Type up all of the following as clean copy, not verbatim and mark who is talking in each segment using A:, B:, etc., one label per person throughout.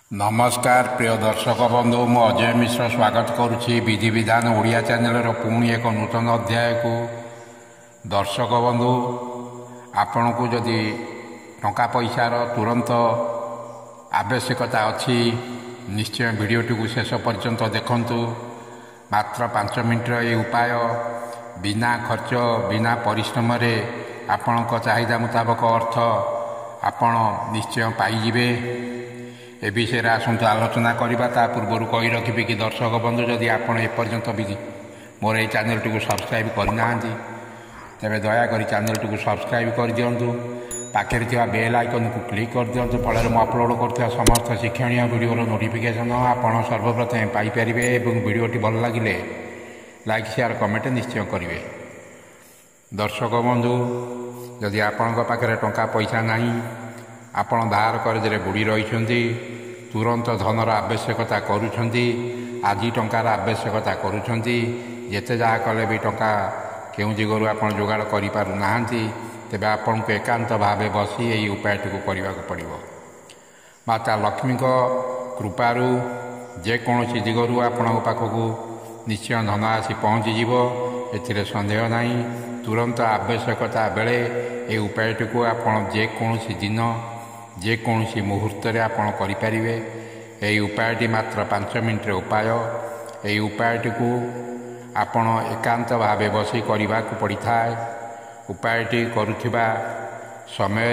A: नमस्कार प्रिय दर्शक बंधु मु अजय मिश्र स्वागत करुच्ची विधि विधान ओडिया चैनल पुणी एक नूतन अध्याय को। दर्शक बंधु आपण को जदि टंका पैसार तुरंत आवश्यकता अच्छी निश्चय भिडटी को शेष पर्यंत देखंतु। मात्र 5 मिनट ये उपाय बिना खर्च बिना परिश्रम रे आपणक चाहिदा मुताबक अर्थ आपण निश्चय पाइबे। ए विषय आसतु आलोचना करवा। ता पूर्व कही रखी कि दर्शक बंधु जदि आपड़ एपर्यंत भी मोर ये चैनल टी सब्सक्राइब करना तेरे दयाकोरी चैनल टी सब्सक्राइब कर दिंतु। पाखे बेल आइकन को क्लिक कर दिंतु। फल मैं अपलोड कर समस्त शिक्षणीय वीडियोर नोटिफिकेशन आपड़ सर्वप्रथम पाइपर। वीडियोटी भल लगे लाइक शेयर कमेंट निश्चय करेंगे। दर्शक बंधु जदि आपण पाखे टंका पैसा नहीं आपण बाहर कर्जे बुड़ी रही तुरंत धनर आवश्यकता करुँच आज टंकार आवश्यकता करुँच जिते जहाँ कले भी टंका केउं दिगरु आपण जोगाड़ करिपारुना तेबे आपण को एकांत भावे बसी यही उपायटी को करने को पड़ो। माता लक्ष्मी कृपारू जेकोसी दिगरु आपण पाखक निश्चय धन आसी पहुँचीज ए सन्देह नहीं। तुरंत आवश्यकता बेले ये उपायटी को आपण जेकोसी दिन जेकोसी मुहूर्त आपड़ करें। यही उपायटी मात्र 5 मिनट उपाय। यही उपायटी को आपण एकांत भावे बसी करने को पड़ी था। उपायटी करुवा समय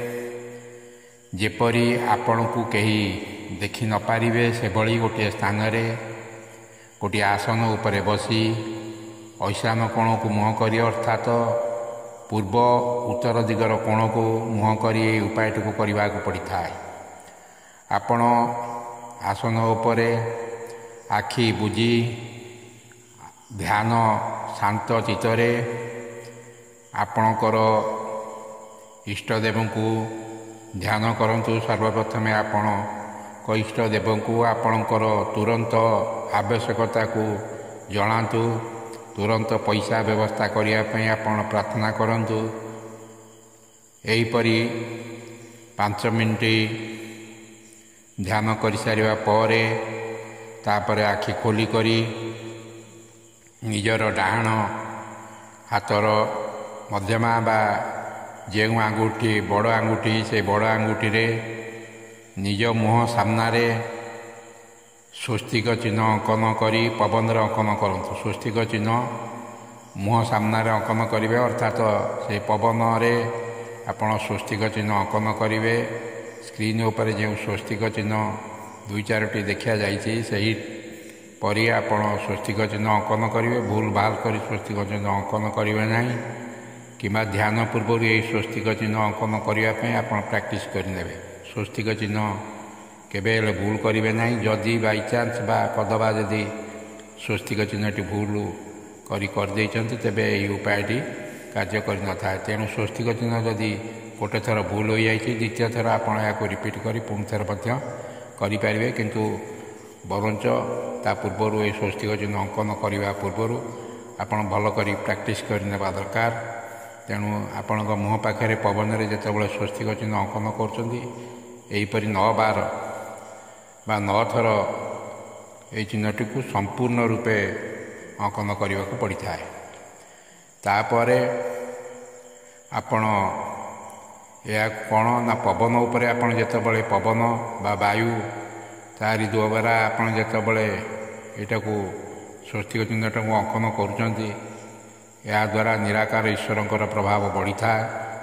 A: जेपरी आपण को कहीं देखि न पारिबे से भली गोटे स्थान रे गोटे आसन उपरे बसी ईशान कोण को मुँह कर अर्थात पूर्व उत्तर दिगर कोण को मुँह कर उपायटी को करने को पड़ी था। आपण आसन उपरे आखि बुझी ध्यान शांत चित्तरे आपणकर इष्टदेव को ध्यान करंतु। सर्वप्रथम आपण इष्टदेव को आपणकर तुरंत आवश्यकता को जनातु। तुरंत पैसा व्यवस्था करने आपण प्रार्थना करंतु। एहीपरि 5 मिनट ध्यान कर सारिबा परे तापरे आखि खोली करी निजर डाहाण हाथर मध्यमा बा जे आंगुठी बड़ आंगुठी से बड़ आंगुठी रे निज मुँह सामने स्वस्तिक चिन्ह अंकन करी पवन अंकन करंतु। स्वस्तिक चिन्ह मुँह सामने अंकन करेंगे अर्थात से पवन रे आपण स्वस्तिक चिन्ह अंकन करेंगे। स्क्रीन उपर जो स्वस्तिक चिन्ह 2-4टी देखा जाही परी आपण स्वस्तिक चिन्ह अंकन करेंगे। भूल भाल कर स्वस्तिक चिन्ह अंकन करेंगे ना कि ध्यान पूर्व यही स्वस्तिक चिन्ह अंकन करने आप प्रैक्टिस करें। स्वस्तिक चिन्ह केबे भूल करेंगे ना। जदि बाई चान्स बा कदबा जदि स्वस्तिक चिन्हटी भूल कर तेबे यही उपायटी कार्य कर न था। तेणु स्वस्तिक चिन्ह जदि गोटे थर भूल हो जाए द्वितीय थर आपण या रिपीट कर पुणी थर करें किंतु बरंच ता पूर्वर ये स्वस्तिक चिन्ह अंकन करने पूर्वर आपण भल कर प्रैक्टिस करने दरकार। तेणु आपण मुँह पाखे पवन में जिते स्वस्तिक चिन्ह अंकन करपरी 9 बार बा 9 थर ये चिन्हटी को संपूर्ण रूपे अंकन करने को पड़ी था। तापर आपण या कौन ना पवन उपरे आपण जितेबाला पवन बा वायु तारी द्वारा आपण जितेबाला यहाँ को स्वस्तिक चिन्हटा को अंकन करुँच या द्वारा निराकार ईश्वर प्रभाव बढ़ी था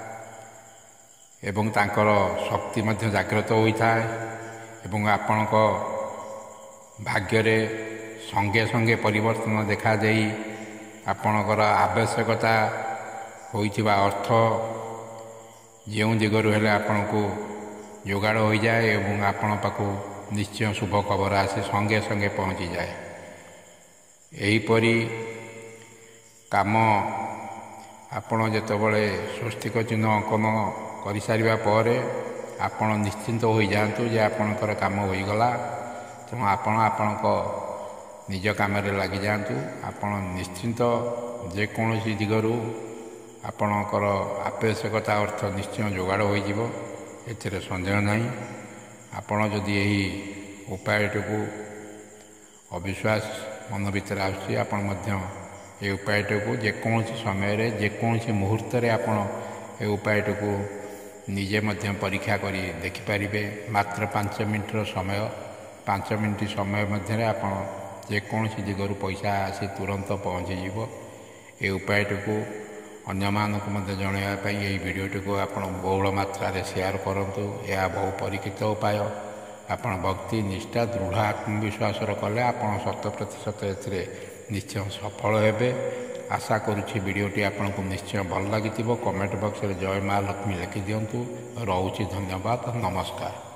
A: एवं तांकर शक्ति मध्य जागृत होता है। आपणक भाग्य रे संगे संगे परिवर्तन देखा जाई आपणकर आवश्यकता होइथिबा अर्थ जो दिगरु हेले आपण को जोगाड़ हो जाए एवं आपण पाखु निश्चय शुभ खबर आसे संगे संगे पहुँची जाए। एहीपरि काम आपण जेतेबेले स्वस्तिक चिन्ह अंकन कर सारिबा परे आपण निश्चिंत हो जातु जे आपणकर काम होईगला। तेणु आपणक निज काम लगी जातु। आपण निश्चिंत जेकोसी दिगरु आपणकर आवश्यकता अर्थ निश्चय जोगाड़ हो एथिरे सन्देह नहीं। आपण जदि यही ଉପାୟଟିକୁ ଅବିଶ୍ୱାସ ମନ ଭିତରେ ଆସୁଛି, ଆପଣ ମଧ୍ୟ ଏ ଉପାୟଟିକୁ ଯେକୌଣସି ସମୟରେ ଯେକୌଣସି ମୁହୂର୍ତ୍ତରେ ଆପଣ ଏ ଉପାୟଟିକୁ ନିଜେ ମଧ୍ୟ ପରୀକ୍ଷା କରି ଦେଖିପାରିବେ। ମାତ୍ର 5 ମିନିଟ୍ର ସମୟ, 5 ମିନିଟ୍ ସମୟ ମଧ୍ୟରେ ଆପଣ ଯେକୌଣସି ଦିଗରୁ ପଇସା ଆସି ତୁରନ୍ତ ପହଞ୍ଚିଯିବ। ଏ ଉପାୟଟିକୁ ଅନ୍ୟମାନଙ୍କୁ ମଧ୍ୟ ଜଣାଇବା ପାଇଁ ଏହି ଭିଡ଼ିଓଟିକୁ ଆପଣ ବହୁଳ ମାତ୍ରାରେ ସେୟାର କରନ୍ତୁ। ଏହା ବହୁ ପରୀକ୍ଷିତ ଉପାୟ। ଆପଣ ଭକ୍ତି, ନିଷ୍ଠା, ଦୃଢ଼ ଆତ୍ମବିଶ୍ୱାସର କଲେ ଆପଣ 100% ଏଥିରେ ନିଶ୍ଚୟ ସଫଳ ହେବେ। ଆଶା କରୁଛି ଭିଡ଼ିଓଟି ଆପଣଙ୍କୁ ନିଶ୍ଚୟ ଭଲ ଲାଗିଥିବ। କମେଣ୍ଟ ବକ୍ସରେ ଜୟ ମା ଲକ୍ଷ୍ମୀ ଲେଖିଦିଅନ୍ତୁ। ରହୁଛି, ଧନ୍ୟବାଦ, ନମସ୍କାର।